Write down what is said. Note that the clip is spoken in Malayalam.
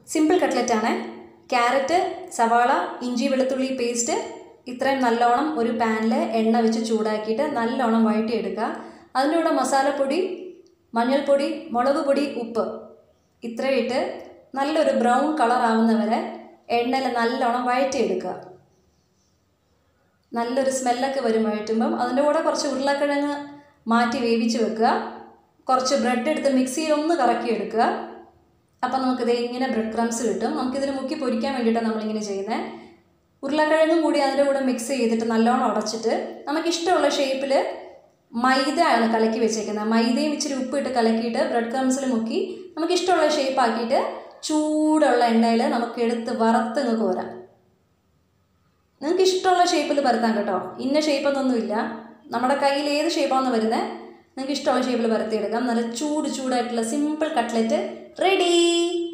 സിമ്പിൾ കട്ട്ലറ്റാണ്. ക്യാരറ്റ്, സവാള, ഇഞ്ചി വെളുത്തുള്ളി പേസ്റ്റ് ഇത്രയും നല്ലോണം ഒരു പാനിൽ എണ്ണ വെച്ച് ചൂടാക്കിയിട്ട് നല്ലോണം വഴറ്റിയെടുക്കുക. അതിൻ്റെ കൂടെ മസാലപ്പൊടി, മഞ്ഞൾപ്പൊടി, മുളക് പൊടി, ഉപ്പ് ഇത്രയും ഇട്ട് നല്ലൊരു ബ്രൗൺ കളർ ആവുന്നവരെ എണ്ണയിൽ നല്ലോണം വഴറ്റിയെടുക്കുക. നല്ലൊരു സ്മെല്ലൊക്കെ വരും വഴറ്റുമ്പം. അതിൻ്റെ കൂടെ കുറച്ച് ഉരുളക്കിഴങ്ങ് മാറ്റി വേവിച്ച് വെക്കുക. കുറച്ച് ബ്രെഡ് എടുത്ത് മിക്സിയിൽ ഒന്ന് കറക്കിയെടുക്കുക. അപ്പം നമുക്കിത് ഇങ്ങനെ ബ്രെഡ് ക്രംസ് കിട്ടും. നമുക്കിതിന് മുക്കി പൊരിക്കാൻ വേണ്ടിയിട്ടാണ് നമ്മളിങ്ങനെ ചെയ്യുന്നത്. ഉരുളക്കിഴങ്ങും കൂടി അതിൻ്റെ കൂടെ മിക്സ് ചെയ്തിട്ട് നല്ലോണം ഉടച്ചിട്ട് നമുക്കിഷ്ടമുള്ള ഷേപ്പിൽ മൈദയാണ് കലക്കി വെച്ചേക്കുന്നത്. മൈദയും ഇച്ചിരി ഉപ്പിട്ട് കലക്കിയിട്ട് ബ്രെഡ് ക്രംസിൽ മുക്കി നമുക്കിഷ്ടമുള്ള ഷേപ്പാക്കിയിട്ട് ചൂടുള്ള എണ്ണയിൽ നമുക്ക് എടുത്ത് വറുത്തങ്ങ് കോരാം. നിങ്ങൾക്ക് ഇഷ്ടമുള്ള ഷേപ്പിൽ പരത്താം കേട്ടോ. ഇന്ന ഷേപ്പൊന്നൊന്നുമില്ല. നമ്മുടെ കയ്യിൽ ഏത് ഷേപ്പാണെന്ന് വരുന്നത് നിങ്ങൾക്ക് ഇഷ്ടമുള്ള ഷേപ്പിൽ പരത്തിയെടുക്കാം. നല്ല ചൂടായിട്ടുള്ള സിമ്പിൾ കട്ട്ലറ്റ് റെഡി.